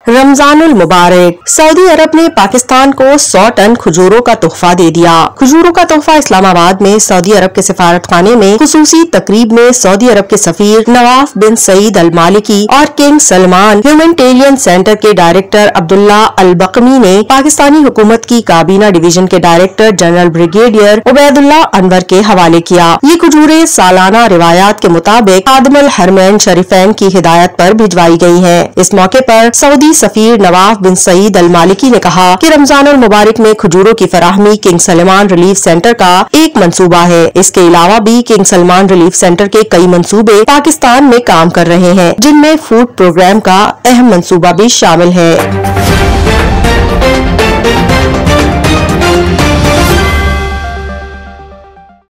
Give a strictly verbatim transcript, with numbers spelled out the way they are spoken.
रमजानुल मुबारक। Saudi अरब ने पाकिस्तान को सौ टन खजूरों का तोहफा दे दिया। खजूरों का तोहफा इस्लामाबाद में सऊदी अरब के सिफारत खाने में खुसूसी तकरीब में सऊदी अरब के सफीर नवाफ बिन सईद अल मालिकी और किंग सलमान ह्यूमैनिटेरियन सेंटर के डायरेक्टर अब्दुल्ला अल बकमी ने पाकिस्तानी हुकूमत की काबीना डिवीजन के director general brigadier Ubaidullah Anwar के हवाले किया। ये खजूरें सालाना रिवायात के मुताबिक खादिमुल हरमैन शरीफैन की हिदायत पर भिजवाई गयी है। इस मौके पर सऊदी सफीर नवाफ बिन सईद अल मालिकी ने कहा कि रमजानुल मुबारक में खजूरों की फराहमी किंग सलमान रिलीफ सेंटर का एक मंसूबा है। इसके अलावा भी किंग सलमान रिलीफ सेंटर के कई मंसूबे पाकिस्तान में काम कर रहे हैं, जिनमें फूड प्रोग्राम का अहम मंसूबा भी शामिल है।